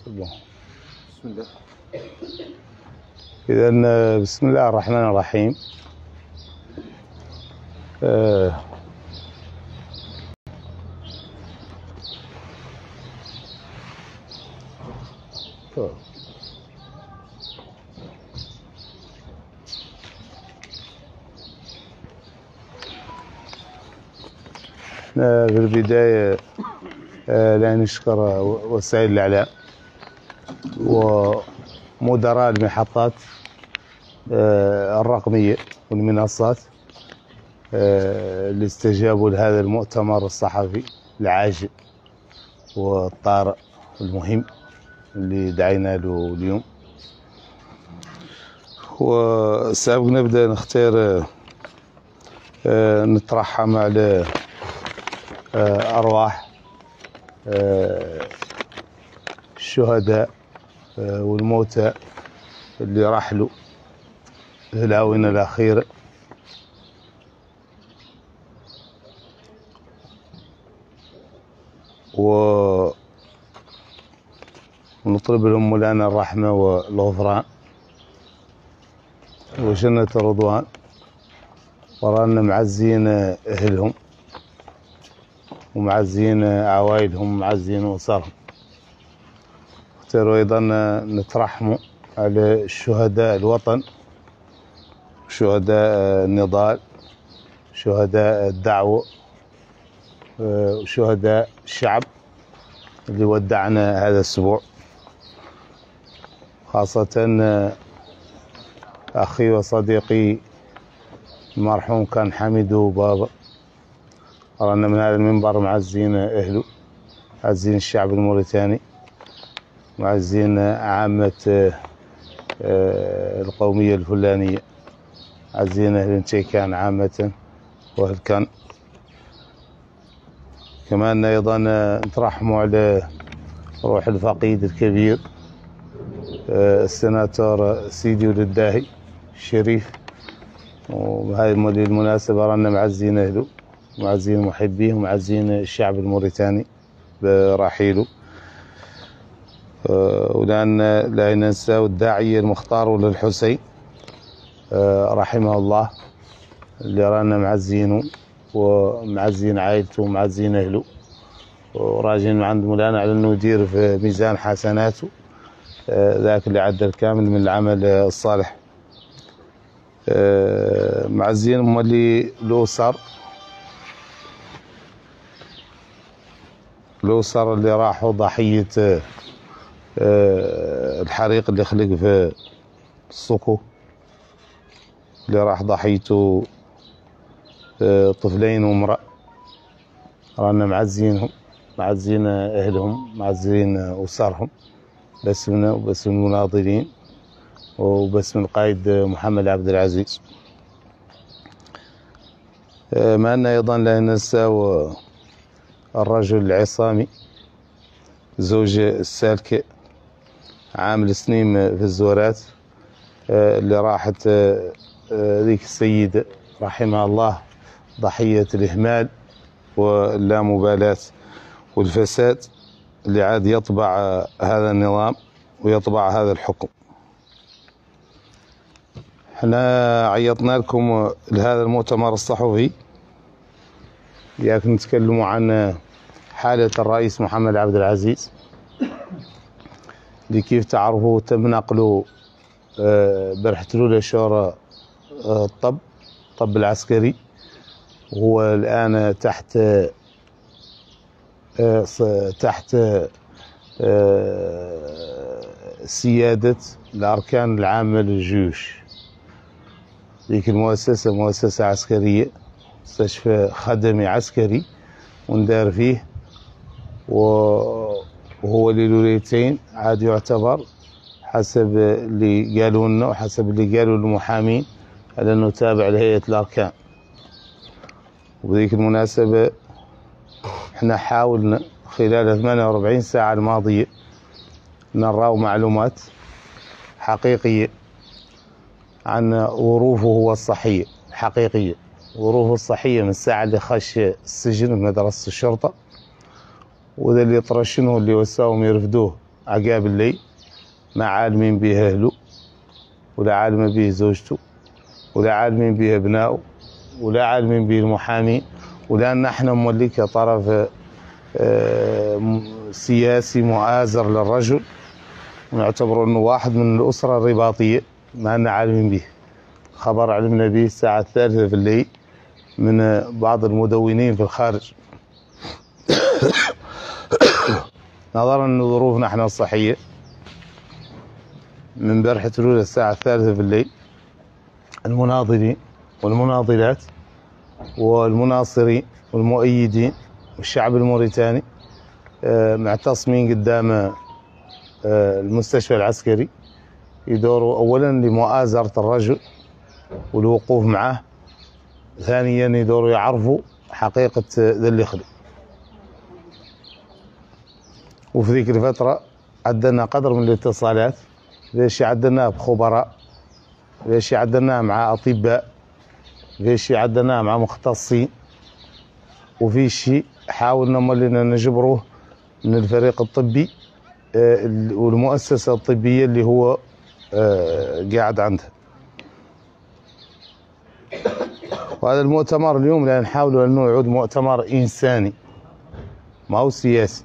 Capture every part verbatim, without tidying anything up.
بسم الله. إذا بسم الله الرحمن الرحيم. آه في البداية آه لا نشكر وسائل الإعلام ومدراء المحطات آه الرقمية والمنصات آه اللي استجابوا لهذا المؤتمر الصحفي العاجل والطارئ المهم اللي دعينا له اليوم. وسابق نبدأ نختار آه نترحم على آه أرواح آه الشهداء آه والموتى اللي رحلوا في الآونة الأخيرة، ونطلب لهم مولانا الرحمة والغفران وجنة الرضوان، ورانا معزين أهلهم ومعزين عوائلهم ومعزين أسرهم. اختاروا أيضا نترحموا على شهداء الوطن، شهداء النضال، شهداء الدعوة، وشهداء الشعب اللي ودعنا هذا الأسبوع، خاصة أخي وصديقي المرحوم كان حميدو بابا. رانا من هذا المنبر معزين أهله، معزين الشعب الموريتاني، معزين عامة القومية الفلانية، معزين أهل تشيكان عامة وأهل كان. كمان أيضا نترحموا على روح الفقيد الكبير السناتور سيدي ولد داهي الشريف، وبهذه المناسبة رانا معزين أهله ومعزين محبيه ومعزين الشعب الموريتاني برحيله. ولأن لا ننسى الداعية المختار ولد الحسين رحمه الله اللي رانا معزينه ومعزين عائلته ومعزين أهله، وراجين عند مولانا على أنه يدير في ميزان حسناته ذاك اللي عدى الكامل من العمل الصالح. معزين هم اللي الأسر الأسر اللي راحوا ضحية الحريق اللي خلق في السوكو، اللي راح ضحيته طفلين وامرأة. رانا معزينهم، معزين أهلهم، معزين أسرهم باسمنا وباسم المناضلين وباسم القائد محمد عبد العزيز. معنا أيضا لا ننسى الرجل العصامي زوج السالكة عامل سنين في الزورات اللي راحت ذيك السيدة رحمها الله ضحية الإهمال واللامبالاة والفساد اللي عاد يطبع هذا النظام ويطبع هذا الحكم. احنا عيطنا لكم لهذا المؤتمر الصحفي ياك نتكلموا عن حالة الرئيس محمد عبد العزيز اللي كيف تعرفوا تم نقله برحتلو لشورى الطب الطب العسكري، وهو الآن تحت تحت سيادة الأركان العامة للجيوش. ذيك المؤسسة مؤسسة عسكرية، مستشفى خدمي عسكري وندار فيه، وهو للولايتين عاد يعتبر حسب اللي قالوا لنا وحسب اللي قالوا المحامين على انه تابع لهيئة الأركان. وبذيك المناسبة احنا حاولنا خلال ثمانية وأربعين ساعة الماضية نراو معلومات حقيقية عن ظروفه هو الصحية الحقيقية، ظروفه الصحية من الساعة اللي خش السجن بمدرسة الشرطة، وذا اللي طرشنه اللي وساهم يرفدوه عقاب الليل، ما عالمين به أهله، ولا عالم به زوجته، ولا عالمين به أبنائه، ولا عالمين به المحامين، ولا نحن مولي كطرف سياسي مؤازر للرجل ونعتبره أنه واحد من الأسرة الرباطية، ما أننا عالمين به. خبر علمنا به الساعة الثالثة في الليل من بعض المدونين في الخارج. نظرا لظروفنا احنا الصحية، من بارحة الأولى الساعة الثالثة في الليل المناضلين والمناضلات والمناصرين والمؤيدين والشعب الموريتاني معتصمين قدام المستشفى العسكري، يدوروا أولا لمؤازرة الرجل والوقوف معه، ثانيا يدوروا يعرفوا حقيقة ذا اللي خلق. وفي ذيك الفترة عدلنا قدر من الاتصالات، في شيء عدلناه بخبراء، في شيء عدلناه مع أطباء، في شيء عدلناه مع مختصين، وفي شيء حاولنا مولينا نجبروه من الفريق الطبي والمؤسسة الطبية اللي هو قاعد عندها. وهذا المؤتمر اليوم لا نحاول أنه يعود مؤتمر إنساني ما هو سياسي،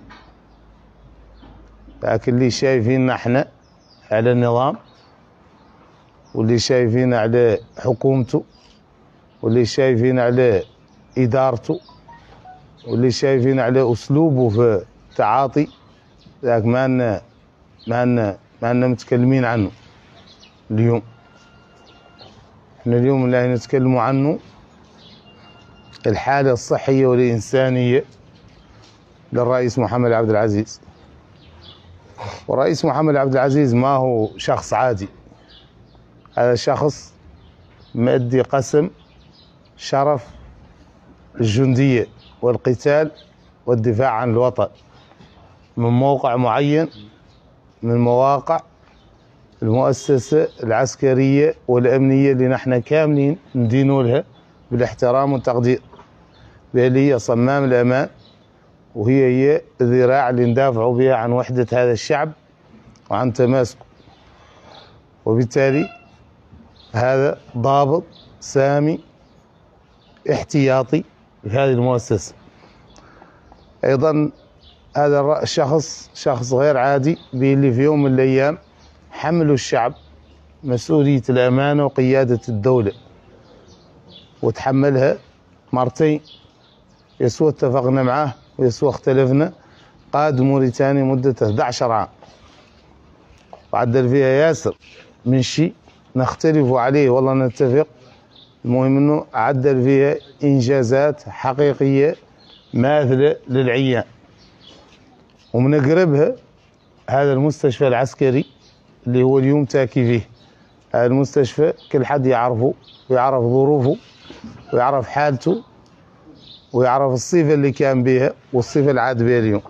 لكن اللي شايفين احنا على النظام، واللي شايفين على حكومته، واللي شايفين على إدارته، واللي شايفين على أسلوبه في التعاطي، ذاك ما أننا ما أننا ما أننا متكلمين عنه اليوم. احنا اليوم اللي نتكلم عنه الحالة الصحية والإنسانية للرئيس محمد عبد العزيز. ورئيس محمد عبد العزيز ما هو شخص عادي، هذا شخص مؤدي قسم شرف الجندية والقتال والدفاع عن الوطن من موقع معين من مواقع المؤسسة العسكرية والأمنية اللي نحن كاملين ندينوا لها بالاحترام والتقدير، اللي هي صمام الأمان، وهي هي الذراع اللي ندافعوا بها عن وحدة هذا الشعب وعن تماسكه. وبالتالي هذا ضابط سامي احتياطي لهذه المؤسسة. أيضا هذا الشخص شخص غير عادي، باللي في يوم من الأيام حملوا الشعب مسؤولية الأمانة وقيادة الدولة، وتحملها مرتين، يسوى اتفقنا معه ويسوى اختلفنا. قاد موريتانيا مدة أحد عشر عام وعدل فيها ياسر من شيء نختلف عليه والله نتفق، المهم انه عدل فيها انجازات حقيقية ماثلة للعيان. ومن اقربها هذا المستشفى العسكري اللي هو اليوم تاكي فيه. هذا المستشفى كل حد يعرفه ويعرف ظروفه ويعرف حالته ويعرف الصفة اللي كان بها والصفة اللي عاد بها اليوم.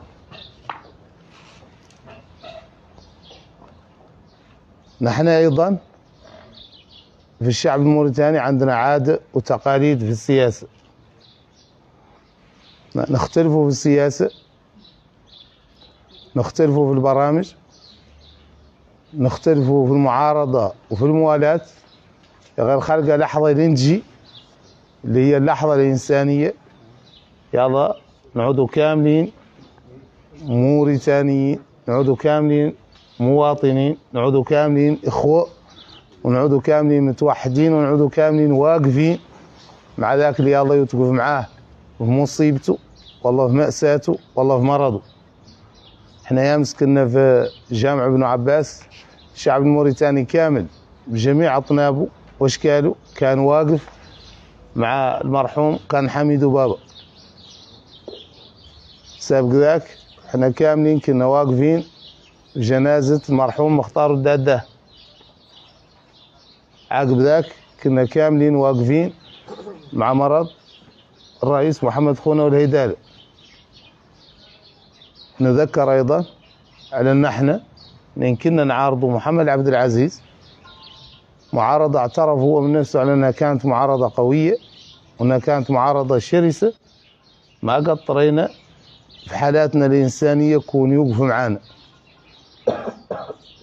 نحن أيضا في الشعب الموريتاني عندنا عادة وتقاليد في السياسة، نختلف في السياسة، نختلف في البرامج، نختلف في المعارضة وفي الموالاة، غير خلق لحظة لنجي اللي هي اللحظة الإنسانية، يلا نعودوا كاملين موريتانيين، نعودوا كاملين مواطنين، نعودوا كاملين إخوة، ونعودوا كاملين متوحدين، ونعودوا كاملين واقفين مع ذاك اللي الله يتوقف معاه في مصيبته والله في مأساته والله في مرضه. احنا يامس كنا في جامع ابن عباس، الشعب الموريتاني كامل بجميع أطنابه واشكاله كان واقف مع المرحوم كان حميد بابا. سابق ذاك احنا كاملين كنا واقفين جنازة المرحوم مختار الداده. عقب ذاك كنا كاملين واقفين مع مرض الرئيس محمد خونا والهيدالة. نذكر أيضا على أن احنا إن كنا نعارض محمد عبد العزيز معارضة اعترف هو من نفسه على أنها كانت معارضة قوية وأنها كانت معارضة شرسة، ما قطرينا في حالاتنا الإنسانية كون يوقف معانا.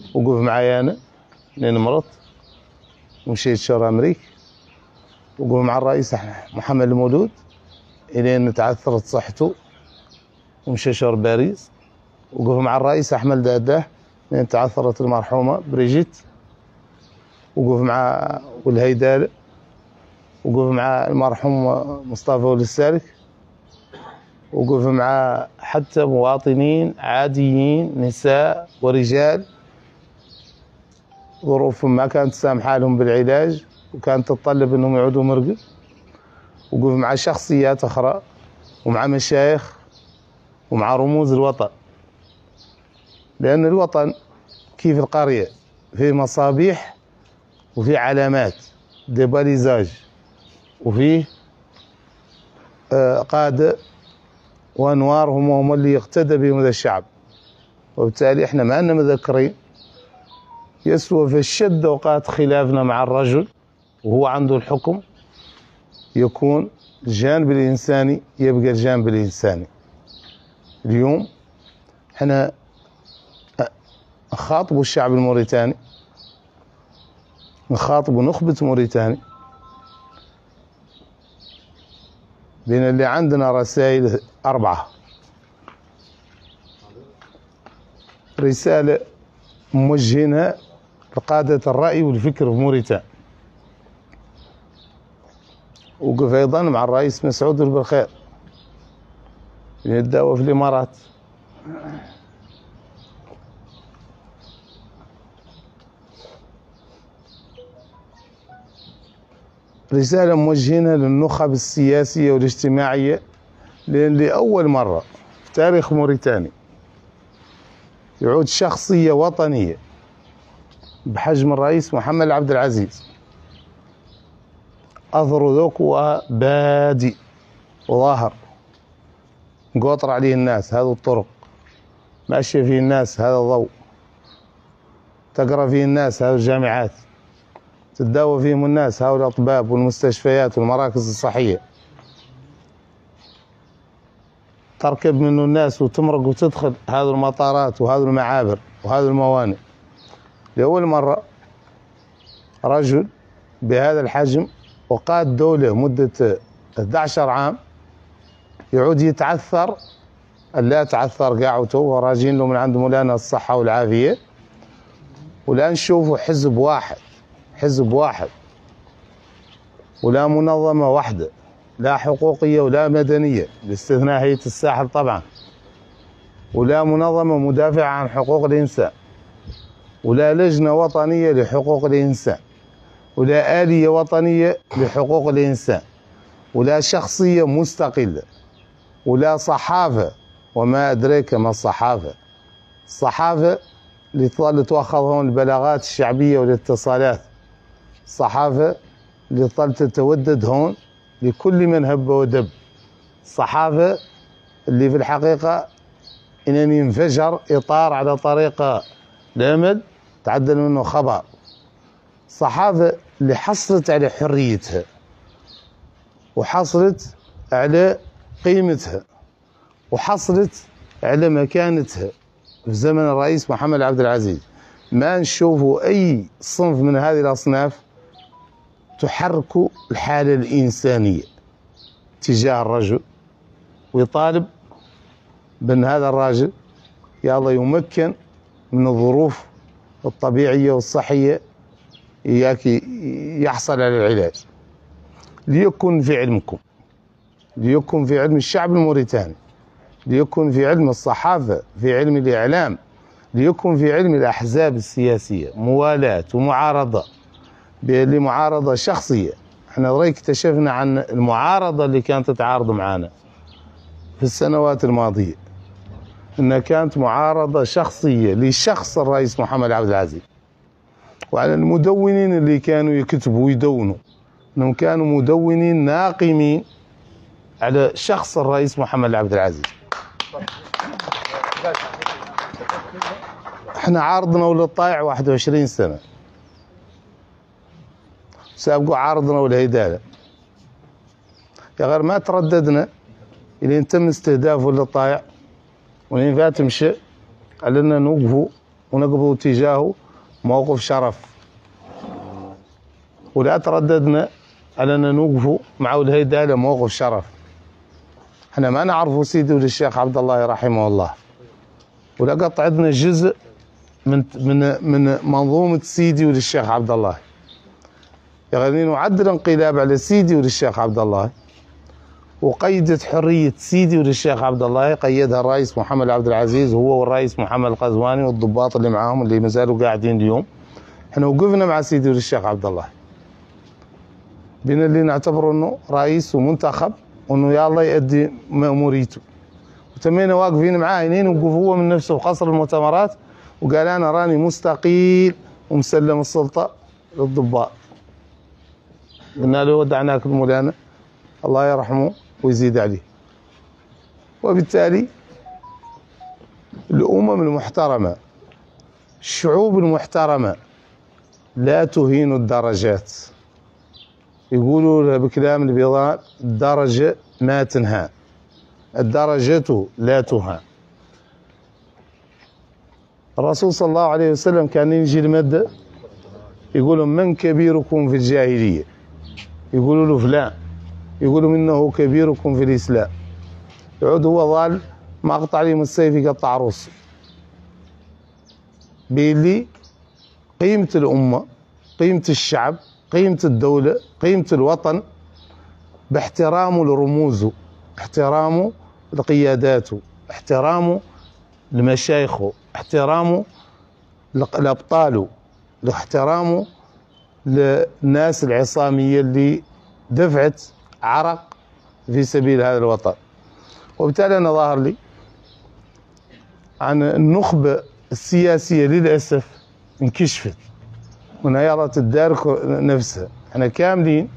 وقف معايا أنا لين مرضت ومشيت شهر أمريكا. وقف مع الرئيس محمد المولود إلين تعثرت صحته ومشي شهر باريس. وقف مع الرئيس أحمد داده لين تعثرت المرحومة بريجيت. وقف مع والهيدالة. وقف مع المرحوم مصطفى وللسالك. وقف مع حتى مواطنين عاديين نساء ورجال ظروفهم ما كانت تسامح لهم بالعلاج وكانت تتطلب انهم يعودوا مرقد. وقف مع شخصيات اخرى ومع مشايخ ومع رموز الوطن، لان الوطن كيف القرية فيه مصابيح وفيه علامات ديباليزاج وفيه قادة وانوار هم هم اللي يقتدى بهم ذا الشعب. وبالتالي احنا ما لنا مذكرين. يسوى في الشد اوقات خلافنا مع الرجل وهو عنده الحكم يكون الجانب الانساني يبقى الجانب الانساني. اليوم احنا نخاطبوا الشعب الموريتاني، نخاطبوا نخبة موريتاني، بين اللي عندنا رسائل أربعة. رسالة موجهينها لقادة الرأي والفكر في موريتانيا. وقف أيضا مع الرئيس مسعود بالخير يتداوى في الإمارات. رسالة موجهينها للنخب السياسية والاجتماعية، لأن لأول مرة في تاريخ موريتانيا يعود شخصية وطنية بحجم الرئيس محمد عبد العزيز أثر ذوق وبادئ وظاهر، قاطر عليه الناس هذه الطرق، ماشية فيه الناس هذا الضوء، تقرأ فيه الناس هذه الجامعات، تتداوى فيهم الناس هؤلاء الأطباء والمستشفيات والمراكز الصحية، تركب منه الناس وتمرق وتدخل هذه المطارات وهذه المعابر وهذه الموانئ. لأول مرة رجل بهذا الحجم وقاد دولة مدة أحد عشر عام يعود يتعثر، لا تعثر قاعته وراجين له من عند مولانا الصحة والعافية. ولا نشوفوا حزب واحد حزب واحد ولا منظمة واحدة لا حقوقية ولا مدنية باستثناء هيئة الساحل طبعا، ولا منظمة مدافعة عن حقوق الإنسان، ولا لجنة وطنية لحقوق الإنسان، ولا آلية وطنية لحقوق الإنسان، ولا شخصية مستقلة، ولا صحافة. وما أدريك ما الصحافة؟ الصحافة اللي تؤخذ هون البلاغات الشعبية والاتصالات، الصحافة اللي تظل تتودد هون لكل من هب ودب، الصحافة اللي في الحقيقة إن ينفجر إطار على طريقة الأمل تعدل منه خبر، الصحافة اللي حصلت على حريتها وحصلت على قيمتها وحصلت على مكانتها في زمن الرئيس محمد عبد العزيز. ما نشوفوا أي صنف من هذه الأصناف تحرك الحالة الإنسانية تجاه الرجل ويطالب بأن هذا الراجل يلا يمكن من الظروف الطبيعية والصحية إياك يحصل على العلاج. ليكن في علمكم، ليكن في علم الشعب الموريتاني، ليكن في علم الصحافة، في علم الإعلام، ليكن في علم الأحزاب السياسية موالاة ومعارضة لمعارضة شخصية. احنا رأيك اكتشفنا عن المعارضة اللي كانت تتعارض معنا في السنوات الماضية انها كانت معارضة شخصية لشخص الرئيس محمد عبد العزيز، وعلى المدونين اللي كانوا يكتبوا ويدونوا انهم كانوا مدونين ناقمين على شخص الرئيس محمد عبد العزيز. احنا عارضنا ولد طايع واحد وعشرين سنة، سابقوا عارضنا والهيدالة يا غير ما ترددنا إلى تم استهداف ولد طايع ولين فات مشى على أننا نوقفوا ونقف تجاهه موقف شرف، ولا ترددنا على أن نوقف مع الهيدا هذا موقف شرف. احنا ما نعرف سيدي وللشيخ عبد الله رحمه الله، ولا قطع عندنا جزء من من من منظومة سيدي وللشيخ عبد الله. يعني نعدل انقلاب على سيدي وللشيخ عبد الله، وقيدت حرية سيدي وللشيخ عبد الله قيدها الرئيس محمد عبد العزيز هو والرئيس محمد القزواني والضباط اللي معاهم اللي ما زالوا قاعدين اليوم. احنا وقفنا مع سيدي وللشيخ عبد الله، بين اللي نعتبره انه رئيس ومنتخب وانه يا الله يؤدي مأموريته، وتمينا واقفين معاه هنين. وقف هو من نفسه في قصر المؤتمرات وقال انا راني مستقيل ومسلم السلطه للضباط. قلنا له ودعناك مولانا الله يرحمه ويزيد عليه. وبالتالي الامم المحترمه، الشعوب المحترمه لا تهين الدرجات. يقولوا بكلام البيضاء الدرجه ما تنهى، الدرجة لا تهان. الرسول صلى الله عليه وسلم كان يجي المادة يقولوا من كبيركم في الجاهلية؟ يقولوا له فلان، يقولوا منه كبيركم في الإسلام. يعود هو ظال ما قطع عليهم السيف يقطع روسه. بيلي قيمة الأمة، قيمة الشعب، قيمة الدولة، قيمة الوطن باحترامه لرموزه، احترامه لقياداته، احترامه لمشايخه، احترامه لأبطاله، احترامه للناس العصامية اللي دفعت عرق في سبيل هذا الوطن. وبالتالي أنا ظاهر لي عن النخبة السياسية للأسف انكشفت ونيرت الدار نفسها. احنا كاملين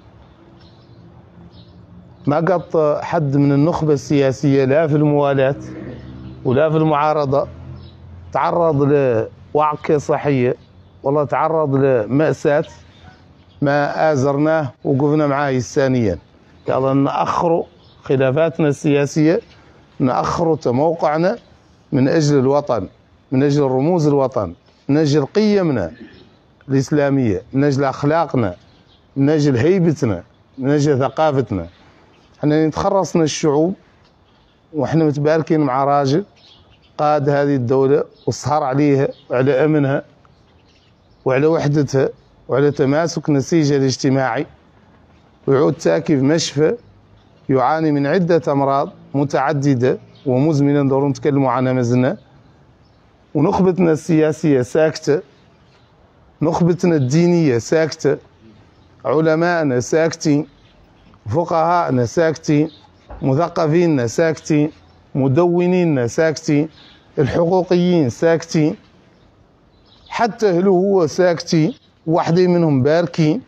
ما قط حد من النخبة السياسية لا في الموالاة ولا في المعارضة تعرض لوعكة صحية، والله تعرض لمأساة ما آزرناه وقفنا معاه ثانيا. يلا نأخروا خلافاتنا السياسية، نأخروا تموقعنا من أجل الوطن، من أجل رموز الوطن، من أجل قيمنا الإسلامية، من أجل أخلاقنا، من أجل هيبتنا، من أجل ثقافتنا. احنا نتخرصنا الشعوب واحنا متباركين مع راجل قاد هذه الدولة وسهر عليها وعلى أمنها وعلى وحدتها وعلى تماسك نسيجها الاجتماعي، ويعود تاكي في مشفى يعاني من عدة أمراض متعددة ومزمنة ندوروا نتكلموا عنها مازلنا. ونخبتنا السياسية ساكتة، نخبتنا الدينية ساكتة، علماءنا ساكتين، فقهاءنا ساكتين، مثقفيننا ساكتين، مدونيننا ساكتين، الحقوقيين ساكتين، حتى أهله هو ساكتين، واحدين منهم باركين،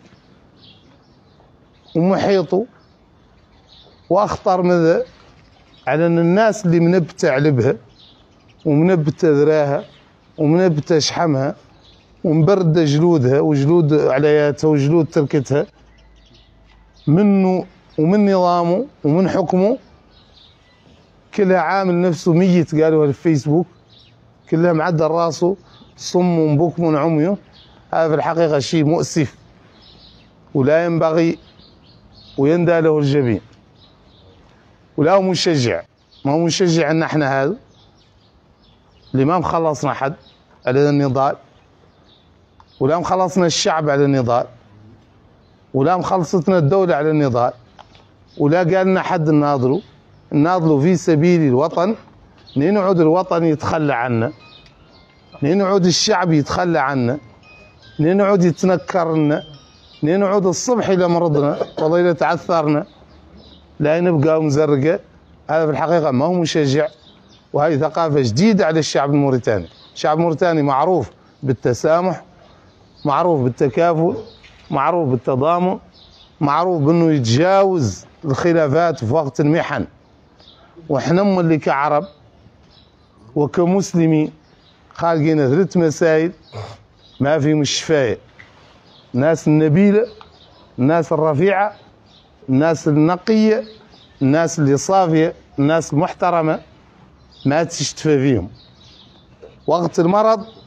ومحيطه. وأخطر ماذا على أن الناس اللي منبتة علبها ومنبتة ذراها ومنبتة شحمها ومبردة جلودها وجلود علياتها وجلود تركتها منه ومن نظامه ومن حكمه، كلها عامل نفسه ميت قالوا الفيسبوك، كلها معدل راسه صم بكم عمي. هذا في الحقيقة شيء مؤسف ولا ينبغي ويندى له الجبين، ولا هو مشجع. ما هو مشجع ان احنا هذا اللي ما مخلصنا حد على النضال، ولا مخلصنا الشعب على النضال، ولا مخلصتنا الدولة على النضال، ولا قال لنا حد نناضلوا نناضلوا في سبيل الوطن. نعود الوطن يتخلى عنا، نعود الشعب يتخلى عنا، نعود يتنكر لنا، نعود الصبح إلى مرضنا والله إذا تعثرنا لا نبقى مزرقة. هذا في الحقيقة ما هو مشجع، وهذه ثقافة جديدة على الشعب الموريتاني. الشعب الموريتاني معروف بالتسامح، معروف بالتكافل، معروف بالتضامن، معروف بأنه يتجاوز الخلافات في وقت المحن. وإحنا اللي كعرب وكمسلمين خالقين ثلاث مسائل ما فيهم الشفاية: الناس النبيلة، الناس الرفيعة، الناس النقية، الناس اللي صافية، الناس المحترمة ما تشتفى فيهم. وقت المرض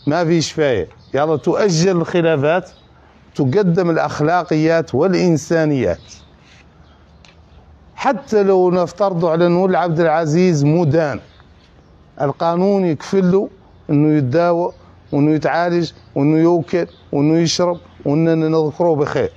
ما في شفاية. يلا تؤجل الخلافات، تقدم الأخلاقيات والإنسانيات. حتى لو نفترض على أنه العبد العزيز مدان، القانون يكفل له أنه يتداوى وأنه يتعالج وأنه يوكل وأنه يشرب وأننا نذكره بخير.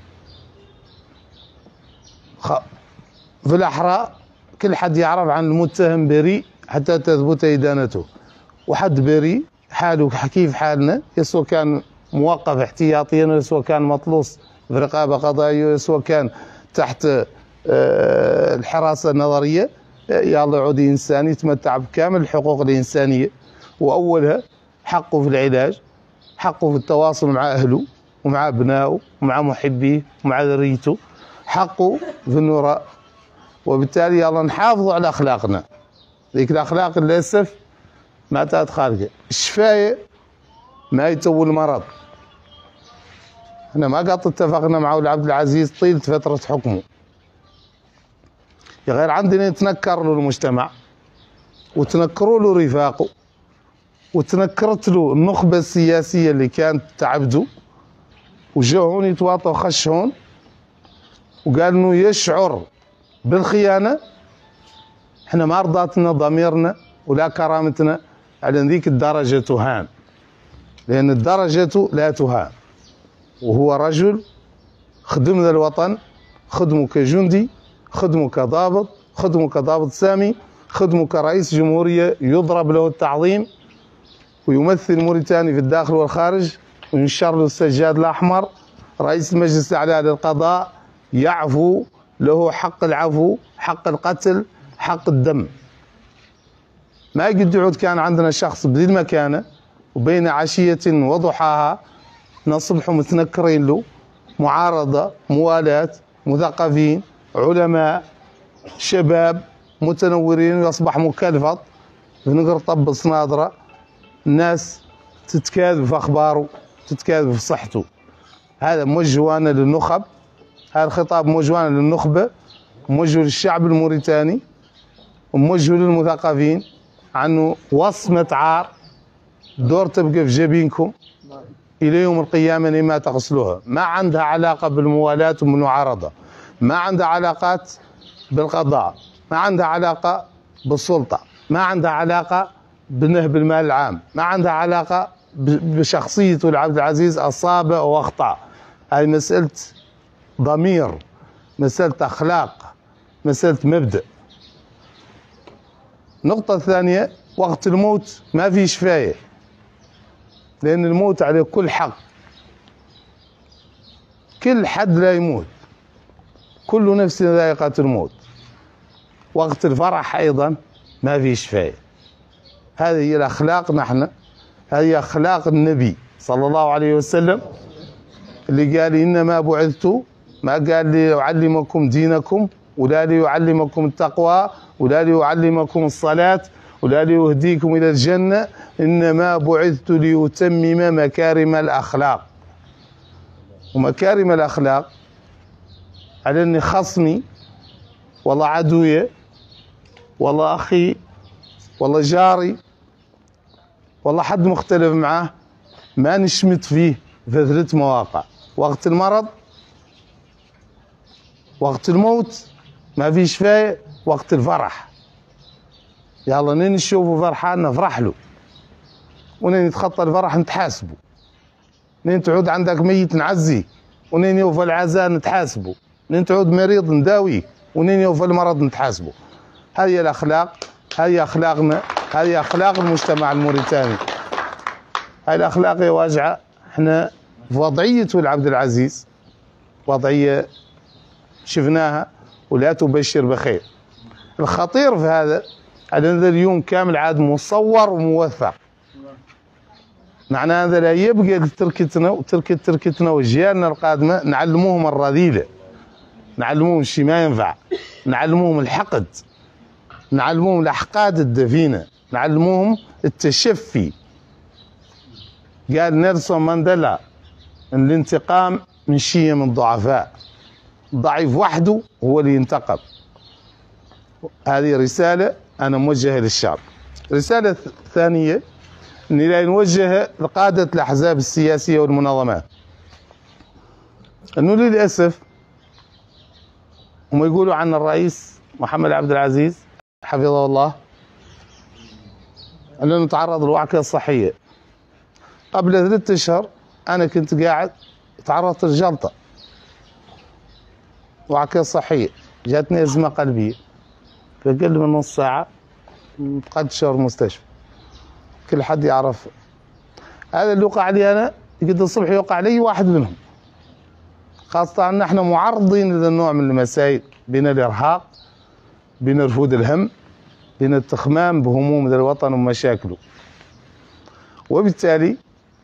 في الأحرى كل حد يعرف عن المتهم بريء حتى تثبت إدانته، وحد بريء حاله كيف حالنا، يسوى كان موقف احتياطيا يسوى كان مطلوس في رقابة قضائية يسوى كان تحت الحراسة النظرية، يلا يعود إنسان يتمتع بكامل الحقوق الإنسانية، وأولها حقه في العلاج، حقه في التواصل مع أهله ومع أبنائه ومع محبيه ومع ذريته، حقه في النراء. وبالتالي يلا نحافظوا على أخلاقنا. ذيك الأخلاق للأسف ما تات خارجة. الشفاية ما يتوي المرض. احنا ما قط اتفقنا مع العبد العزيز طيلة فترة حكمه، يا غير عندنا يتنكر له المجتمع وتنكروا له رفاقه وتنكرت له النخبة السياسية اللي كانت تعبده، وجاو هون يتواطوا خش هون وقال انه يشعر بالخيانة. احنا ما رضاتنا ضميرنا ولا كرامتنا على ذيك الدرجة تهان، لأن الدرجة لا تهان، وهو رجل خدم للوطن، خدمه كجندي، خدمه كضابط، خدمه كضابط سامي، خدمه كرئيس جمهورية يضرب له التعظيم ويمثل موريتاني في الداخل والخارج، وينشر له السجاد الأحمر. رئيس المجلس الأعلى للقضاء يعفو له حق العفو، حق القتل، حق الدم. ما قد يعود كان عندنا شخص بذي المكانة وبين عشية وضحاها نصبح متنكرين له، معارضة، موالاة، مثقفين، علماء، شباب متنورين، ويصبح مكلفط في نقر طب صنادرة. الناس تتكاذب في أخباره، تتكاذب في صحته. هذا موجه أنا للنخب، هذا الخطاب موجه أنا للنخبة، موجه للشعب الموريتاني، وموجه للمثقفين، عنه وصمة عار دور تبقى في جبينكم إلى يوم القيامة لما تغسلوها. ما عندها علاقة بالموالاة والمعارضة، ما عندها علاقات بالقضاء، ما عندها علاقة بالسلطة، ما عندها علاقة بنهب المال العام، ما عندها علاقة بشخصيته العبد العزيز أصاب وأخطأ. هذه مسألة ضمير، مسألة أخلاق، مسألة مبدأ. النقطة الثانية، وقت الموت ما في شفاية، لأن الموت عليه كل حق، كل حد لا يموت، كل نفس ذائقة الموت. وقت الفرح أيضا ما في شفاية. هذه هي الأخلاق، نحن هذه أخلاق النبي صلى الله عليه وسلم اللي قال إنما بعثت، ما قال ليعلمكم دينكم ولا ليعلمكم التقوى ولا ليعلمكم الصلاة ولا ليهديكم إلى الجنة، إنما بعثت ليتمم مكارم الأخلاق. ومكارم الأخلاق على أني خصمي والله عدوية والله أخي والله جاري والله حد مختلف معاه ما نشمت فيه في ثلاث مواقع: وقت المرض، وقت الموت ما في شفاية، وقت الفرح يلا نين نشوفه فرحان نفرح له، ونين يتخطى الفرح نتحاسبه، نين تعود عندك ميت نعزيه، ونين يوفى العزاء نتحاسبه، نين تعود مريض نداويه، ونين يوفى المرض نتحاسبه. هذه الأخلاق، هذه أخلاقنا، هذه أخلاق المجتمع الموريتاني. هذه الأخلاق يا واجعة. احنا في وضعية العبد العزيز وضعية شفناها ولا تبشر بخير. الخطير في هذا أن هذا اليوم كامل عاد مصور وموثق. معنى هذا لا يبقى لتركتنا وتركة تركتنا وجيالنا القادمة نعلموهم الرذيلة، نعلموهم الشيء ما ينفع، نعلموهم الحقد، نعلموهم الأحقاد الدفينة، نعلموهم التشفي. قال نيلسون مانديلا ان الانتقام من شيم الضعفاء، ضعيف وحده هو اللي ينتقم. هذه رسالة أنا موجهة للشعب. رسالة ثانية اني لا نوجه لقادة الاحزاب السياسية والمنظمات انه للاسف هم يقولوا عن الرئيس محمد عبد العزيز حفظه الله انه تعرض لوعكة صحية. قبل ثلاثة اشهر انا كنت قاعد تعرضت لجلطة وعكة صحية، جاتني ازمة قلبية في اقل من نص ساعة قد شهر المستشفى. كل حد يعرف هذا اللي وقع لي انا قد الصبح يوقع لي واحد منهم، خاصة ان احنا معرضين لهذا النوع من المسائل، بين الارهاق، بين رفود الهم، بين التخمام بهموم ذا الوطن ومشاكله. وبالتالي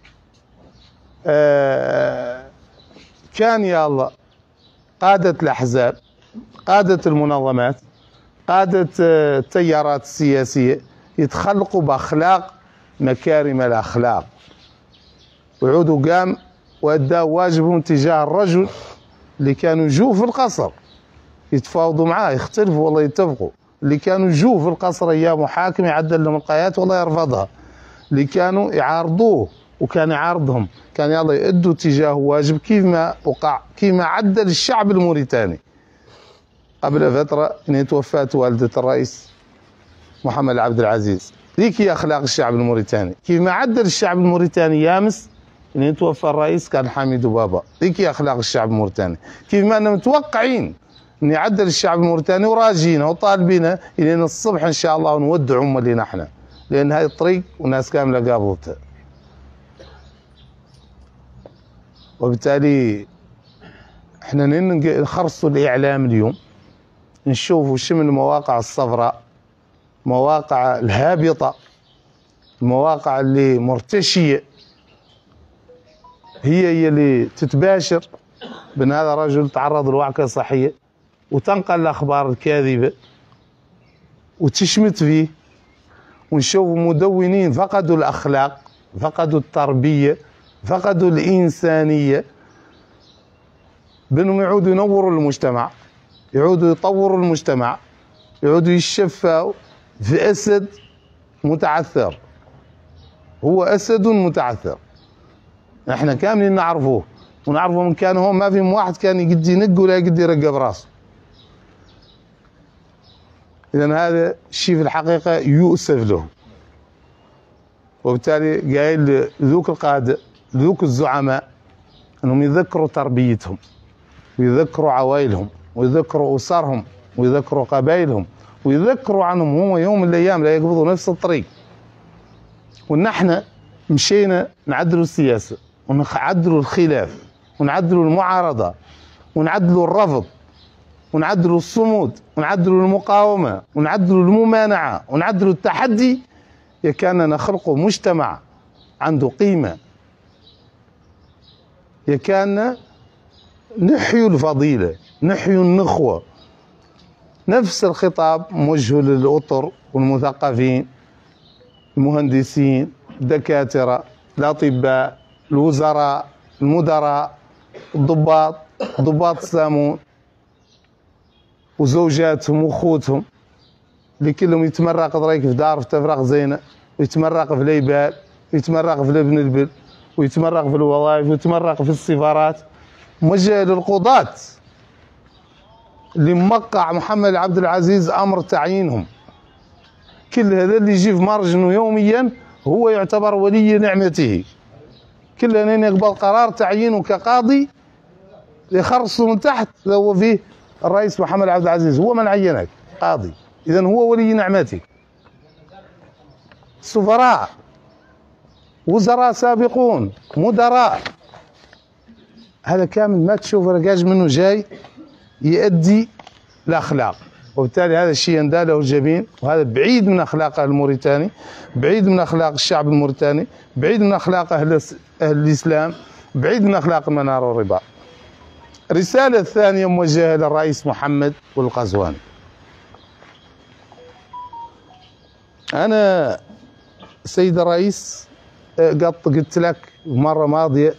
آه كان يا الله قادة الأحزاب، قادة المنظمات، قادة التيارات السياسية يتخلقوا بأخلاق مكارم الأخلاق، ويعودوا قام وأداوا واجبهم تجاه الرجل اللي كانوا يجوا في القصر يتفاوضوا معاه، يختلفوا والله يتفقوا، اللي كانوا يجوا في القصر أيام محاكم يعدل لهم القايات والله يرفضها، اللي كانوا يعارضوه وكان يعارضهم، كان يلا يؤدوا تجاه واجب كيف ما وقع، كيف ما عدل الشعب الموريتاني قبل فترة ان توفات والدة الرئيس محمد عبد العزيز. ذيك هي اخلاق الشعب الموريتاني، كيف ما عدل الشعب الموريتاني يامس ان توفى الرئيس كان حميد بابا، ذيك هي اخلاق الشعب الموريتاني. كيف ما انا متوقعين ان يعدل الشعب الموريتاني وراجينا وطالبينه الى الصبح ان شاء الله ونودع امه لنا احنا، لان هاي الطريق والناس كامله قابلتها. وبالتالي احنا نخرصوا الاعلام اليوم، نشوفوا شو من المواقع الصفراء، مواقع الهابطه، المواقع اللي مرتشيه، هي هي اللي تتباشر بان هذا الرجل تعرض لوعكه صحيه وتنقل الاخبار الكاذبه وتشمت فيه. ونشوف مدونين فقدوا الاخلاق، فقدوا التربيه، فقدوا الانسانيه، بانهم يعودوا ينوروا المجتمع، يعودوا يطوروا المجتمع، يعودوا يشفوا في اسد متعثر. هو اسد متعثر، احنا كاملين نعرفوه ونعرفه من كان هو ما في واحد كان يقد ينق ولا يقد يرقب راسه. اذا هذا الشيء في الحقيقه يؤسف له. وبالتالي قايل ذوك القاده ذوك الزعماء انهم يذكروا تربيتهم ويذكروا عوائلهم ويذكروا اسرهم ويذكروا قبائلهم ويذكروا عنهم هم يوم من الايام لا يقبضوا نفس الطريق. ونحن مشينا نعدلوا السياسه ونعدلوا الخلاف ونعدلوا المعارضه ونعدلوا الرفض ونعدلوا الصمود ونعدلوا المقاومه ونعدلوا الممانعه ونعدلوا التحدي، يكان نخلق مجتمع عنده قيمه، يكان نحيوا الفضيله، نحيوا النخوه. نفس الخطاب موجه للأطر والمثقفين، المهندسين، الدكاتره، الاطباء، الوزراء، المدراء، الضباط، ضباط السامون وزوجاتهم واخوتهم اللي كلهم يتمرق ضريك في دار في تفرغ زينه، ويتمرق في ليبال، ويتمرق في لبن البل، ويتمرق في الوظائف، ويتمرق في السفارات. موجه للقضاة اللي موقع محمد عبد العزيز امر تعيينهم. كل هذا اللي يجي في مرجنه يوميا هو يعتبر ولي نعمته. كل هذا يقبل قرار تعيينه كقاضي يخرصه من تحت، هو فيه الرئيس محمد عبد العزيز هو من عينك قاضي، اذا هو ولي نعمتك. سفراء، وزراء سابقون، مدراء، هذا كامل ما تشوف رقاج منه جاي يؤدي الاخلاق. وبالتالي هذا الشيء يندى له الجبين، وهذا بعيد من اخلاق الموريتاني، بعيد من اخلاق الشعب الموريتاني، بعيد من اخلاق اهل اهل الاسلام، بعيد من اخلاق المنار والرباط. الرساله الثانيه موجهه للرئيس محمد والقزواني. انا سيد الرئيس قد قلت لك مره ماضيه،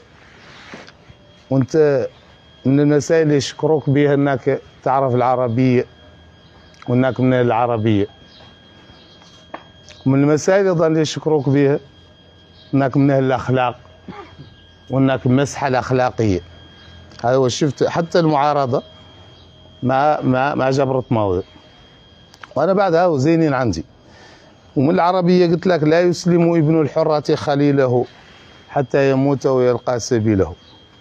وانت من المسائل اللي يشكروك بها انك تعرف العربيه وانك من العربيه. ومن المسائل ايضا اللي يشكروك بها هناك من أهل الأخلاق وهناك مسحة الأخلاقية. هذا هو. شفت حتى المعارضة ما ما ما جبرت موضع، وأنا بعدها وزينين عندي. ومن العربية قلت لك: لا يسلم ابن الحرة خليله حتى يموت ويلقى سبيله.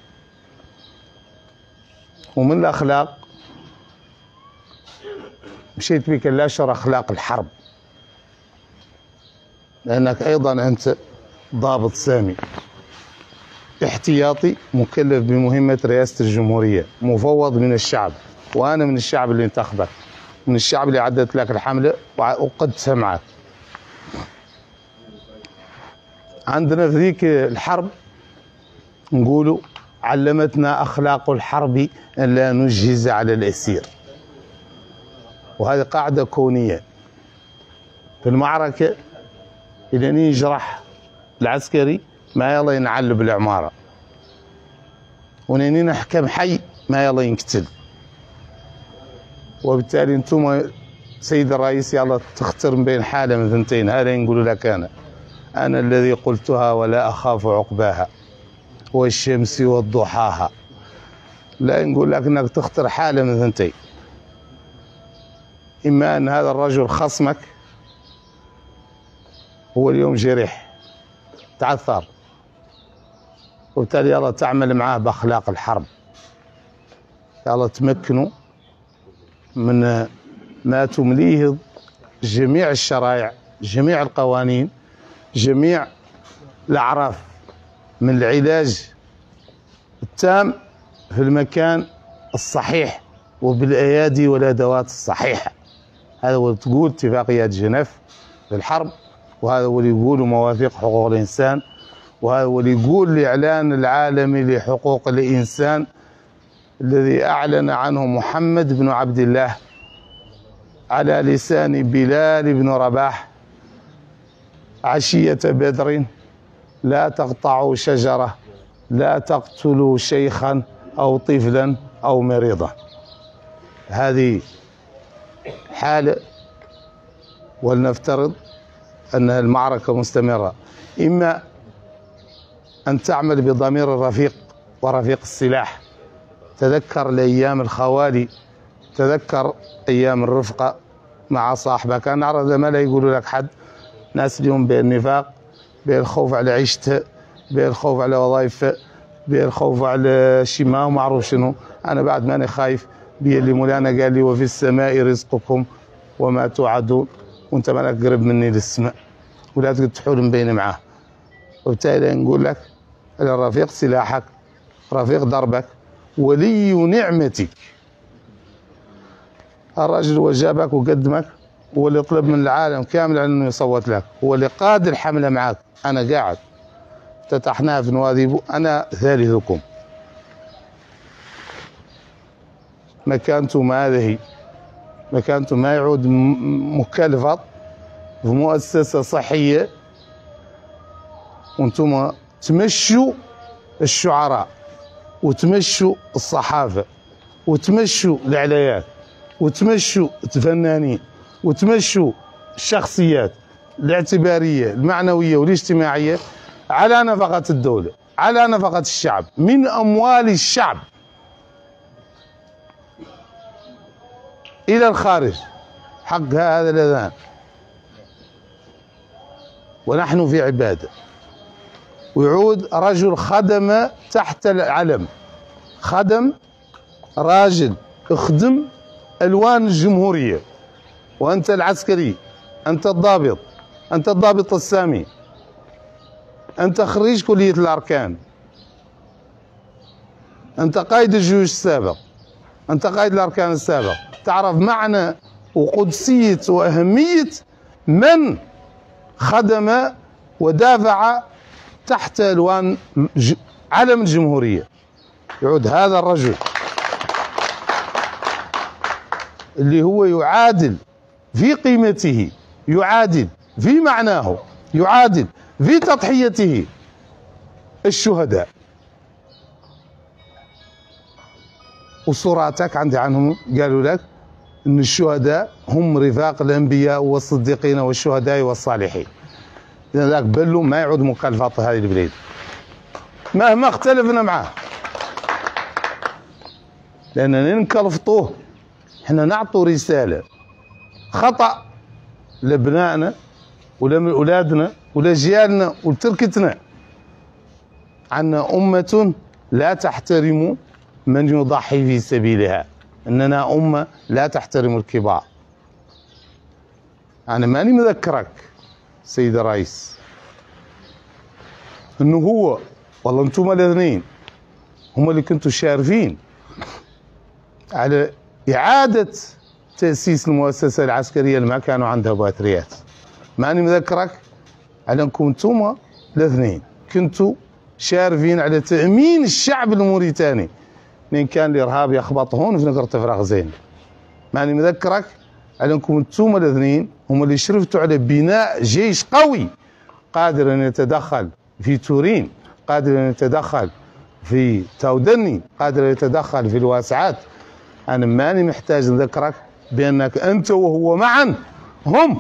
ومن الأخلاق مشيت بك الأشهر أخلاق الحرب، لأنك أيضا أنت ضابط سامي احتياطي مكلف بمهمة رئاسة الجمهورية، مفوض من الشعب، وأنا من الشعب اللي انتخبك، من الشعب اللي عدت لك الحملة وقدتها معك. عندنا في ذيك الحرب نقولوا: علمتنا أخلاق الحرب أن لا نجهز على الأسير. وهذه قاعدة كونية في المعركة. إذا يجرح العسكري ما يلا ينعل بالعمارة، ونين نحكم حي ما يلا ينقتل. وبالتالي انتم سيد الرئيس يلا تختار بين حالة من ثنتين. هذا نقول لك أنا أنا الذي قلتها ولا أخاف عقباها، والشمس والضحاها. لا نقول لك أنك تختار حالة من ثنتين: إما أن هذا الرجل خصمك هو اليوم جريح تعثر، وبالتالي يلا تعمل معاه بأخلاق الحرب، يلا تمكنه من ما تمليه جميع الشرائع، جميع القوانين، جميع الأعراف، من العلاج التام في المكان الصحيح وبالأيادي والأدوات الصحيحة. هذا هو تقول اتفاقيات جنيف للحرب، وهذا هو اللي يقول مواثيق حقوق الإنسان، وهذا هو اللي يقول الإعلان العالمي لحقوق الإنسان الذي أعلن عنه محمد بن عبد الله على لسان بلال بن رباح عشية بدر: لا تقطعوا شجرة، لا تقتلوا شيخا أو طفلا أو مريضا. هذه حالة، ولنفترض أن المعركة مستمرة. إما أن تعمل بضمير الرفيق ورفيق السلاح. تذكر الأيام الخوالي، تذكر أيام الرفقة مع صاحبك. أنا أعرف ما لا يقولوا لك حد، ناس اليوم بالنفاق، بالخوف على عيشته، بالخوف على وظائفه، بالخوف على شي ما معروف شنو. أنا بعد ماني خايف، بي اللي مولانا قال لي: وفي السماء رزقكم وما توعدون. وأنت مالك قرب مني للسماء، ولا تقدر تحول من بيني معاه. وبالتالي نقول لك: الرفيق سلاحك، رفيق دربك، ولي نعمتك. الرجل وجابك وقدمك، هو اللي طلب من العالم كامل انه يصوت لك، هو اللي قاد الحمله معك. انا قاعد افتتحناها في نواذيبو، انا ثالثكم. مكانتم هذه مكانتم ما يعود مكلفة في مؤسسة صحية، وانتم تمشوا الشعراء وتمشوا الصحافة وتمشوا الإعلانات وتمشوا الفنانين وتمشوا الشخصيات الاعتبارية المعنوية والاجتماعية على نفقة الدولة، على نفقة الشعب، من أموال الشعب إلى الخارج حق هذا الأذان. ونحن في عبادة. ويعود رجل خدم تحت العلم، خدم راجل اخدم ألوان الجمهورية، وأنت العسكري، أنت الضابط، أنت الضابط السامي، أنت خريج كلية الأركان، أنت قائد الجيوش السابق، أنت قائد الأركان السابق. تعرف معنى وقدسية وأهمية من خدم ودافع تحت ألوان علم الجمهورية. يعود هذا الرجل اللي هو يعادل في قيمته، يعادل في معناه، يعادل في تضحيته الشهداء. وصوراتك عندي عنهم قالوا لك ان الشهداء هم رفاق الانبياء والصديقين والشهداء والصالحين. إذا ذاك بلو ما يعود مخالفات هذه البلاد مهما اختلفنا معاه، لأننا نكلفطوه. احنا نعطوا رسالة خطأ لابنائنا ولا أولادنا ولا جيالنا وتركتنا، عنا أمة لا تحترم من يضحي في سبيلها، إننا أمة لا تحترم الكبار. أنا ماني مذكرك سيد الرئيس إنه هو والله أنتم الاثنين هم اللي كنتوا شارفين على إعادة تأسيس المؤسسة العسكرية اللي ما كانوا عندها باتريات. ماني مذكرك على أنكم أنتم الاثنين كنتوا شارفين على تأمين الشعب الموريتاني من كان الإرهاب يخبط هون في نقرة فراغزين. ماني مذكرك على أنكم أنتم الاثنين هم اللي شرفتوا على بناء جيش قوي قادر أن يتدخل في تورين، قادر أن يتدخل في تاودني، قادر أن يتدخل في الواسعات. أنا ماني محتاج نذكرك بأنك أنت وهو معا هم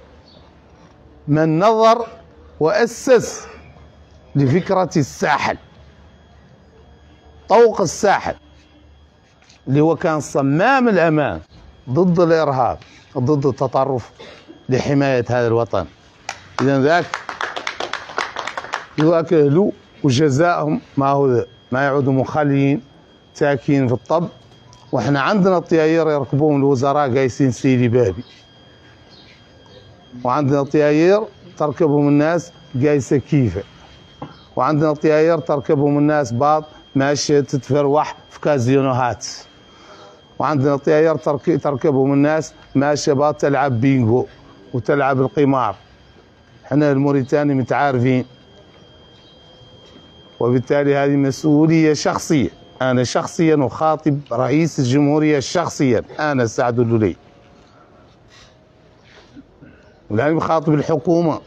من نظر وأسس لفكرة الساحل، طوق الساحل اللي هو كان صمام الأمان ضد الإرهاب، ضد التطرف، لحماية هذا الوطن. إذا ذاك ذاك أهلو وجزائهم ما هو ما يعودوا مخليين تاكين في الطب. واحنا عندنا الطياير يركبون الوزراء قايسين سيدي بابي، وعندنا طياير تركبهم الناس قايسه كيفه، وعندنا طياير تركبهم الناس باط ماشيه تتفروح في كازينوهات، وعندنا طياير تركبهم الناس ماشيه باط تلعب بينجو وتلعب القمار. احنا الموريتاني متعارفين، وبالتالي هذه مسؤوليه شخصيه. أنا شخصيا أخاطب رئيس الجمهورية شخصيا، أنا سعد اللولي، ولاني مخاطب الحكومة،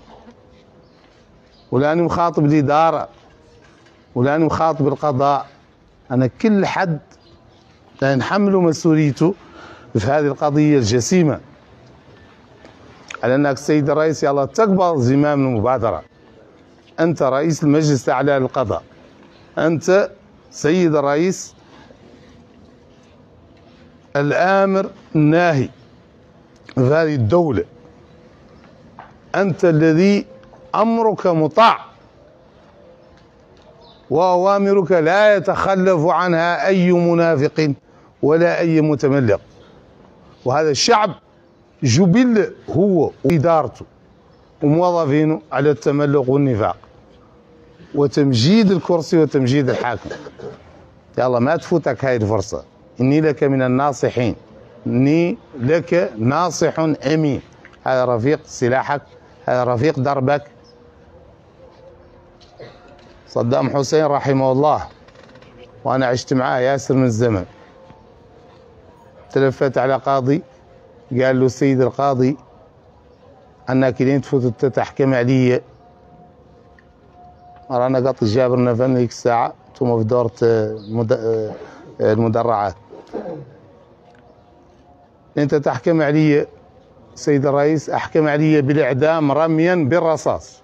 ولاني مخاطب الإدارة، ولاني مخاطب القضاء. أنا كل حد نحمل مسؤوليته في هذه القضية الجسيمة، على أنك سيد الرئيس يلا تقبل زمام المبادرة. أنت رئيس المجلس الأعلى للقضاء، أنت سيد الرئيس الآمر الناهي في هذه الدولة، أنت الذي أمرك مطاع وأوامرك لا يتخلف عنها أي منافق ولا أي متملق. وهذا الشعب جبل هو وإدارته وموظفينه على التملق والنفاق وتمجيد الكرسي وتمجيد الحاكم. يلا ما تفوتك هاي الفرصة. إني لك من الناصحين، إني لك ناصح أمين. هذا رفيق سلاحك، هذا رفيق دربك. صدام حسين رحمه الله وأنا عشت معاه ياسر من الزمن، تلفت على قاضي قال له سيد القاضي أنا كلين تفوت تحكم علي، رانا قط جابر نفن ذيك الساعة ثم في دورة المدرعات، أنت تحكم علي سيد الرئيس، أحكم علي بالإعدام رميا بالرصاص.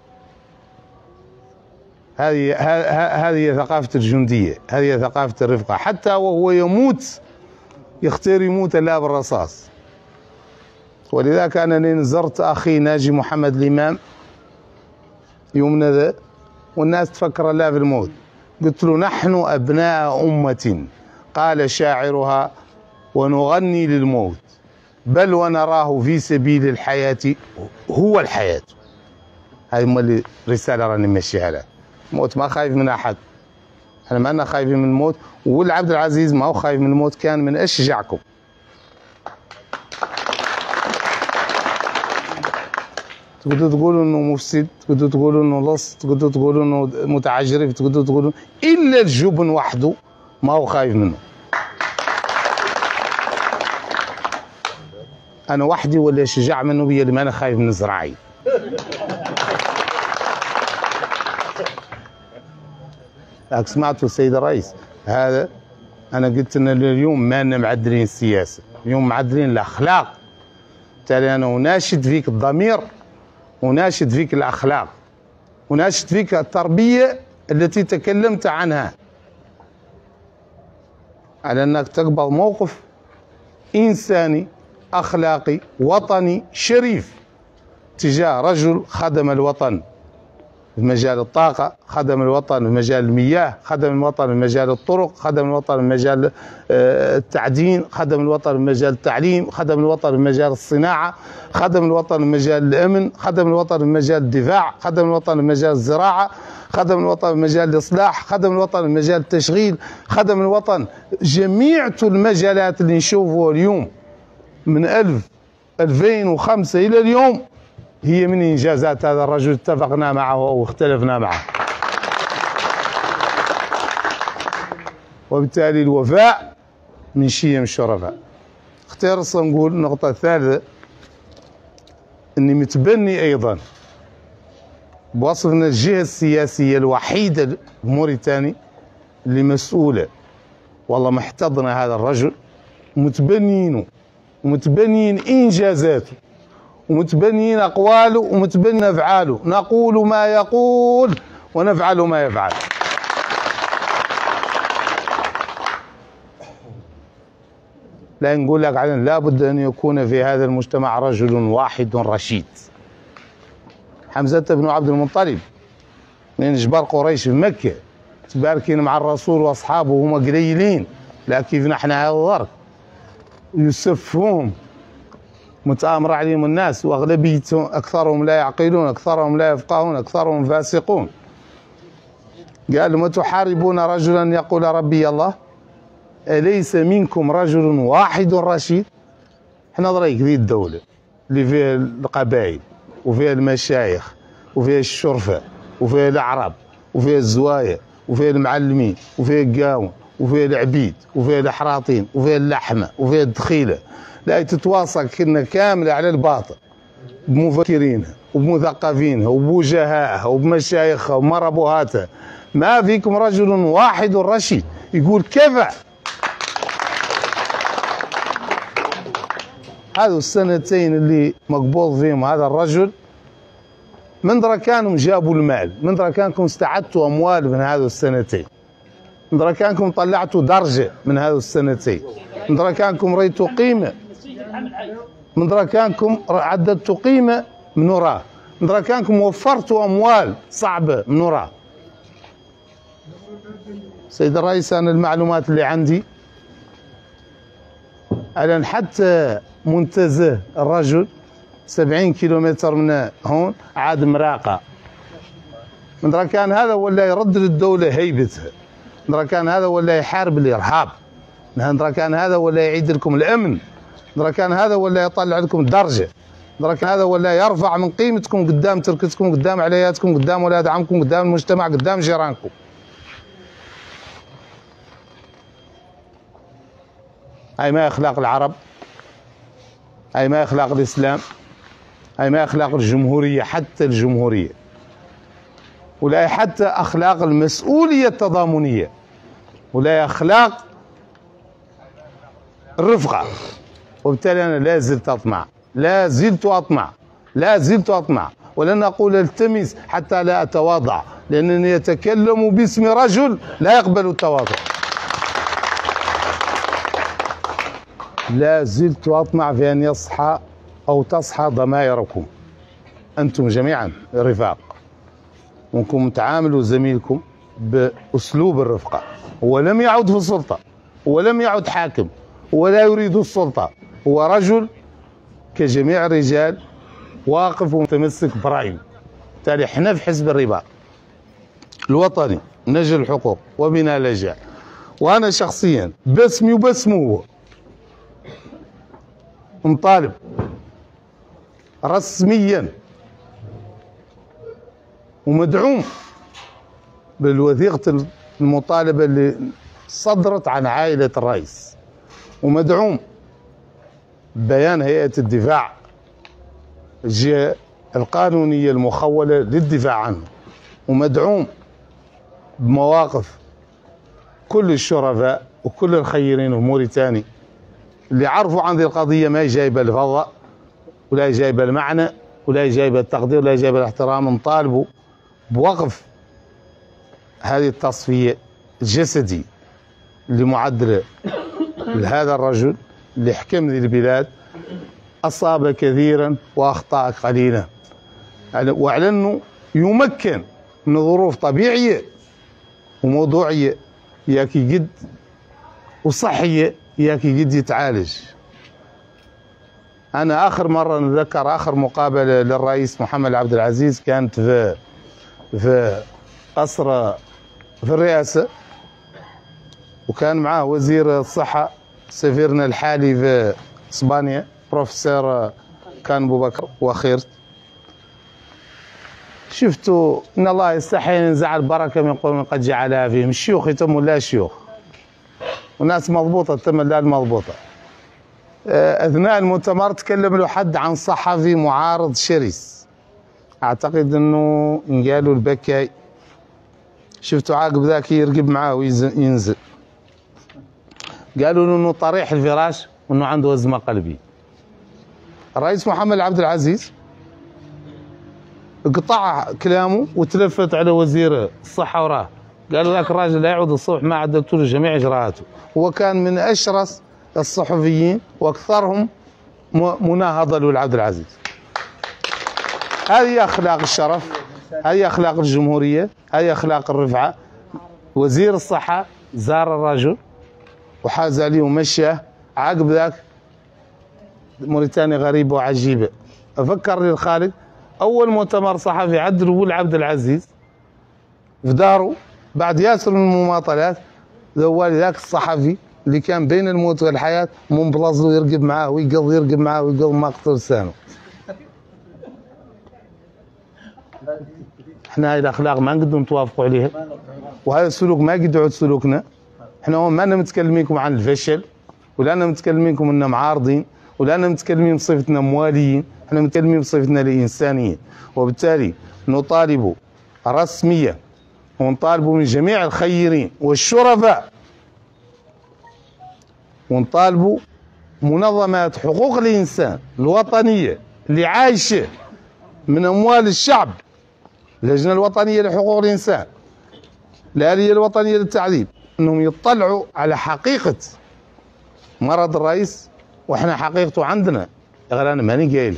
هذه هذه ثقافة الجندية، هذه ثقافة الرفقة. حتى وهو يموت يختار يموت لا بالرصاص. ولذلك أنا زرت أخي ناجي محمد الإمام يومنا ذا والناس تفكر لا في الموت، قلت له نحن أبناء أمة قال شاعرها ونغني للموت بل ونراه في سبيل الحياة هو الحياة. هذه الرسالة راني ماشيها لها. الموت ما خايف من أحد، احنا ما لنا خايفين من الموت، والعبد العزيز ما هو خايف من الموت، كان من أشجعكم. تقدروا تقولوا انه مفسد، تقدروا تقولوا انه لص، تقدروا تقولوا انه متعجرف، تقدروا تقولوا الا الجبن وحده ما هو خايف منه. انا وحدي ولا شجاع منه بيا اللي ما انا خايف من الزراعي. لكن سمعتوا السيد الرئيس هذا، انا قلت ان اليوم ما لنا معدلين السياسه، اليوم معدلين الاخلاق. بالتالي انا اناشد فيك الضمير، وناشد فيك الأخلاق. وناشد فيك التربية التي تكلمت عنها، على أنك تقبل موقف إنساني أخلاقي وطني شريف تجاه رجل خدم الوطن في مجال الطاقة، خدم الوطن في مجال المياه، خدم الوطن في مجال الطرق، خدم الوطن في مجال التعدين، خدم الوطن في مجال التعليم، خدم الوطن في مجال الصناعة، خدم الوطن في مجال الأمن، خدم الوطن في مجال الدفاع، خدم الوطن في مجال الزراعة، خدم الوطن في مجال الإصلاح، خدم الوطن في مجال التشغيل، خدم الوطن جميع المجالات اللي نشوفوها اليوم من ألف ألفين وخمسة إلى اليوم هي من إنجازات هذا الرجل اتفقنا معه أو اختلفنا معه. وبالتالي الوفاء من شيم الشرفاء. اختيار نقول النقطة الثالثة أني متبني أيضا بوصفنا الجهة السياسية الوحيدة في موريتاني اللي مسؤولة والله محتضنة هذا الرجل، ومتبنينه ومتبنين إنجازاته ومتبنين أقواله ومتبنين أفعاله، نقول ما يقول ونفعل ما يفعل. لا نقول لك عدن لابد أن يكون في هذا المجتمع رجل واحد رشيد. حمزة بن عبد المطلب من جبار قريش في مكة تباركين مع الرسول وأصحابه هما قليلين، لا كيف نحن هذا الضرب يسفهم متآمر عليهم الناس، وأغلبيتهم أكثرهم لا يعقلون، أكثرهم لا يفقهون، أكثرهم فاسقون. قال لهم تحاربون رجلا يقول ربي الله أليس منكم رجل واحد رشيد؟ احنا ضريك ذي الدولة اللي فيها القبائل وفيها المشايخ وفيها الشرفة وفيها الأعراب وفيها الزوايا وفيها المعلمين وفيها القاون وفيها العبيد وفيها الأحراطين وفيها اللحمة وفيها الدخيلة، لا تتواصل كنا كاملة على الباطل بمفكرينها وبمثقفينها وبوجهائها وبمشايخها ومربوهاتها. ما فيكم رجل واحد رشيد يقول كفى. هذو السنتين اللي مقبوض فيهم هذا الرجل من دركانكم جابوا المال، من دركانكم استعدتوا أموال من هذو السنتين، من دركانكم طلعتوا درجة من هذو السنتين، من دركانكم ريتوا قيمة، من دركانكم عددتوا قيمة من وراه، من دركانكم وفرتوا أموال صعبة من وراه. سيد الرئيس أنا المعلومات اللي عندي على حتى منتزه الرجل سبعين كيلومتر من هون عاد مراقة، من دركان هذا ولا يرد للدولة هيبتها، من دركان هذا ولا يحارب الإرهاب، من دركان هذا ولا يعيد لكم الأمن، دركان هذا ولا يطلع لكم درجة، دركان هذا ولا يرفع من قيمتكم قدام تركتكم قدام علياتكم قدام ولاد عمكم قدام المجتمع قدام جيرانكم. هاي ما أخلاق العرب، هاي ما أخلاق الإسلام، هاي ما أخلاق الجمهورية حتى الجمهورية، ولا حتى أخلاق المسؤولية التضامنية، ولا أخلاق الرفقة. وبالتالي أنا لا زلت أطمع، لا زلت أطمع، لا زلت أطمع، ولن أقول التمس حتى لا أتواضع، لأنني أتكلم باسم رجل لا يقبل التواضع. لا زلت أطمع في أن يصحى أو تصحى ضمائركم أنتم جميعا رفاق، وأنكم تعاملوا زميلكم بأسلوب الرفقة. هو لم يعد في السلطة، هو لم يعد حاكم، ولا يريد السلطة، هو رجل كجميع الرجال واقف ومتمسك برأيه. بالتالي احنا في حزب الرباط الوطني نجل الحقوق وبنا لجأ، وأنا شخصيا باسمي وباسمه هو نطالب رسميا ومدعوم بالوثيقة المطالبة اللي صدرت عن عائلة الرئيس، ومدعوم بيان هيئة الدفاع الجهة القانونية المخولة للدفاع عنه، ومدعوم بمواقف كل الشرفاء وكل الخيرين في موريتاني اللي عرفوا عن ذي القضية ما هي جايبة الفضاء ولا هي جايبة المعنى ولا هي جايبة التقدير ولا هي جايبة الاحترام. نطالبوا بوقف هذه التصفية الجسدي اللي معدلة لهذا الرجل اللي حكم ذي البلاد، أصاب كثيرا وأخطأ قليلا، وعلى أنه يمكن من ظروف طبيعية وموضوعية ياكي قد وصحية ياكي قد يتعالج. أنا آخر مرة نتذكر آخر مقابلة للرئيس محمد عبد العزيز كانت في في قصر في الرئاسة، وكان معاه وزير الصحة سفيرنا الحالي في إسبانيا بروفيسور كان أبو بكر وخيرت. شفتوا إن الله يستحي ينزع البركة من قوم قد جعلها فيهم، الشيوخ يتموا لا شيوخ وناس مضبوطة تتم لا المضبوطة. أثناء المؤتمر تكلم له حد عن صحفي معارض شرس، أعتقد إنه قالوا البكاي، شفتوا عاقب ذاك يرقب معاه وينزل، قالوا له إنه طريح الفراش وإنه عنده أزمة قلبية. الرئيس محمد عبد العزيز قطع كلامه وتلفت على وزير الصحة وراه، قال ذاك الراجل لا يعود الصبح ما عدلت له جميع إجراءاته. هو كان من أشرس الصحفيين وأكثرهم مناهضة لعبد العزيز. هذه أخلاق الشرف، هذه أخلاق الجمهورية، هذه أخلاق الرفعة. وزير الصحة زار الرجل وحاز عليه ومشاه، عقب ذاك موريتانيا غريبة وعجيبة. أفكر لي الخالد أول مؤتمر صحفي عدلوا لعبد العزيز في داره بعد ياسر من المماطلات، ذوالي ذاك الصحفي اللي كان بين الموت والحياة منبلظ له يرقب معاه ويقض يرقب معاه ويقض ما قتل لسانه. احنا هاي الأخلاق ما نقدر نتوافقوا عليها، وهذا السلوك ما قد يعود سلوكنا. احنا ما أنا متكلمينكم عن الفشل، ولا أنا متكلمينكم إننا معارضين، ولا أنا متكلمين بصفتنا مواليين، احنا متكلمين بصفتنا الإنسانيين. وبالتالي نطالب رسميا ونطالب من جميع الخيرين والشرفاء، ونطالب منظمات حقوق الإنسان الوطنية اللي عايشة من أموال الشعب، اللجنة الوطنية لحقوق الإنسان، الآلية الوطنية للتعذيب، أنهم يطلعوا على حقيقة مرض الرئيس. وإحنا حقيقته عندنا، غير أنا ماني قايلها.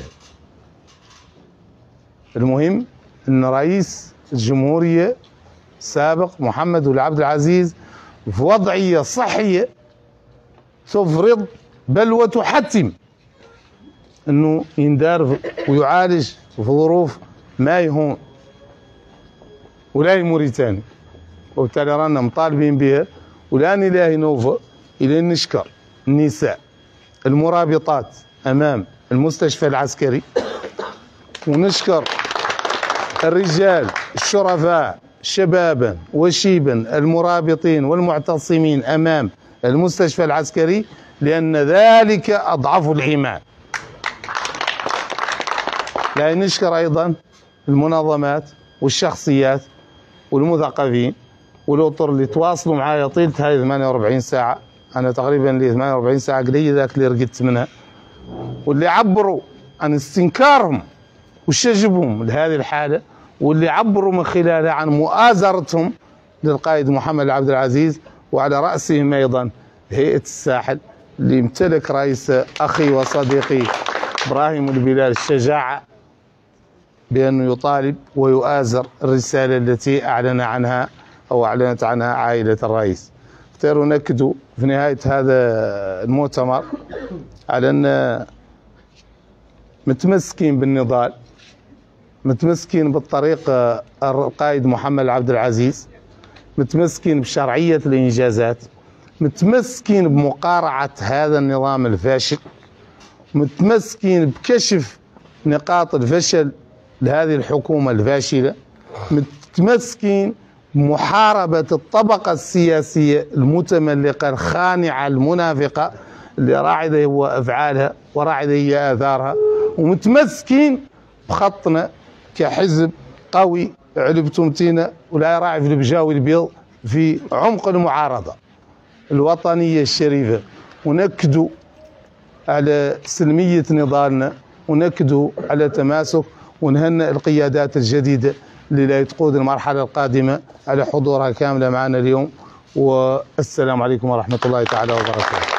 المهم أن رئيس الجمهورية السابق محمد بن عبد العزيز في وضعية صحية تفرض بل وتحتم أنه يندار ويعالج في ظروف ما يهون ولا موريتاني. وبالتالي رانا مطالبين بها، ولا نلاهي نوفا إلى أن نشكر النساء المرابطات أمام المستشفى العسكري، ونشكر الرجال الشرفاء شبابا وشيبا المرابطين والمعتصمين أمام المستشفى العسكري، لأن ذلك أضعف الإيمان. لا نشكر أيضا المنظمات والشخصيات والمثقفين والأطر اللي تواصلوا معايا طيلة هذه ثمانية وأربعين ساعة. أنا تقريبا لي ثمانية وأربعين ساعة قليل ذاك اللي رقدت منها، واللي عبروا عن استنكارهم وشجبهم لهذه الحالة، واللي عبروا من خلالها عن مؤازرتهم للقائد محمد عبد العزيز، وعلى رأسهم أيضا هيئة الساحل اللي امتلك رئيس أخي وصديقي إبراهيم البلال الشجاعة بأنه يطالب ويؤازر الرسالة التي أعلن عنها أو أعلنت عنها عائلة الرئيس. اختاروا نكدوا في نهاية هذا المؤتمر على أن متمسكين بالنضال، متمسكين بالطريق القائد محمد عبد العزيز، متمسكين بشرعية الإنجازات، متمسكين بمقارعة هذا النظام الفاشل، متمسكين بكشف نقاط الفشل لهذه الحكومة الفاشلة، متمسكين بمحاربة الطبقة السياسية المتملقة الخانعة المنافقة اللي راعدة هو أفعالها وراعدة هي آثارها، ومتمسكين بخطنا كحزب قوي علبتم تينا ولا يراعي في البجاوي البيض في عمق المعارضة الوطنية الشريفة. ونكدوا على سلمية نضالنا، ونكدوا على تماسك، ونهنئ القيادات الجديدة اللي لا تقود المرحلة القادمة على حضورها كاملة معنا اليوم. والسلام عليكم ورحمة الله تعالى وبركاته.